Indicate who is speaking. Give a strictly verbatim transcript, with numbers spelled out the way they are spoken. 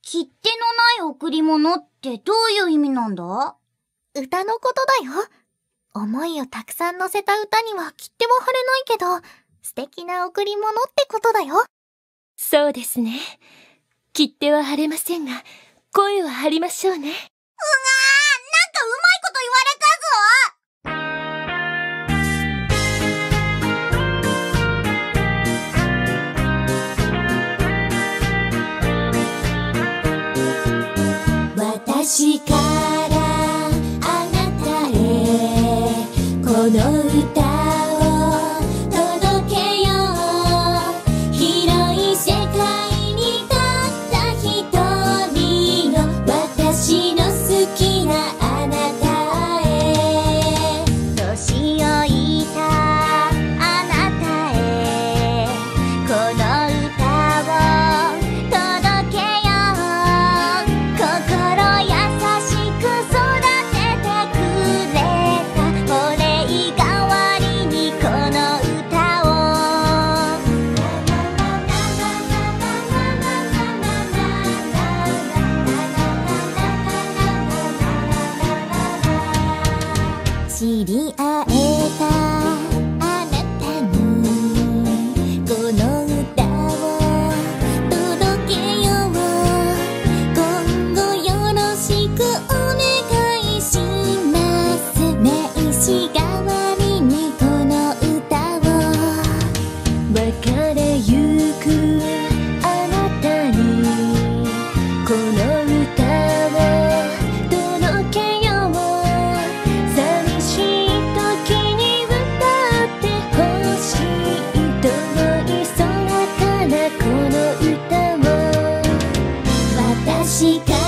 Speaker 1: 切手のない贈り物ってどういう意味なんだ？
Speaker 2: 歌のことだよ。思いをたくさん乗せた歌には切手は貼れないけど、素敵な贈り物ってことだよ。
Speaker 3: そうですね。切手は貼れませんが、声は貼りましょうね。うがー、なんかうまい
Speaker 1: こと言われたぞ！
Speaker 4: 私からあなたへこの歌を届けよう。広い世界にたった一人の私の好きなあなたへ。
Speaker 1: 年老いたあなたへこの歌を届けよう。心優しく育ててくれたお礼代わりにこの歌を。知り合えたあなたにこの歌を届けよう。今後よろしくお願いします。名刺代わりにこの歌を。
Speaker 3: 別れゆくあなたにこの歌を届けよう。寂しい時に歌ってほしい。遠い空からこの歌を。
Speaker 4: 私から